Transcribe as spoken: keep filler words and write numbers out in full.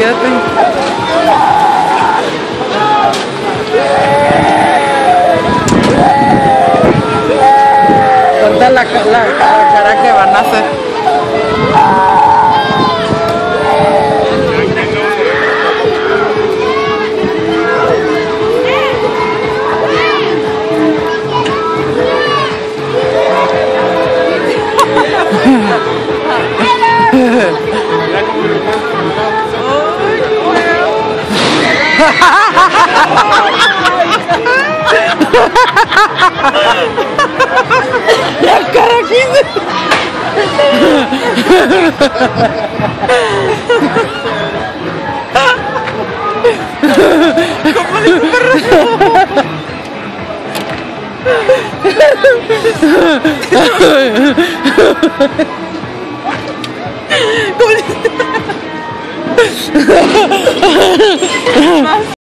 quédate. Corta la, la, la cara que van a hacer. La cara que hice. ¿Cómo le hizo perro? ¿Cómo le hizo?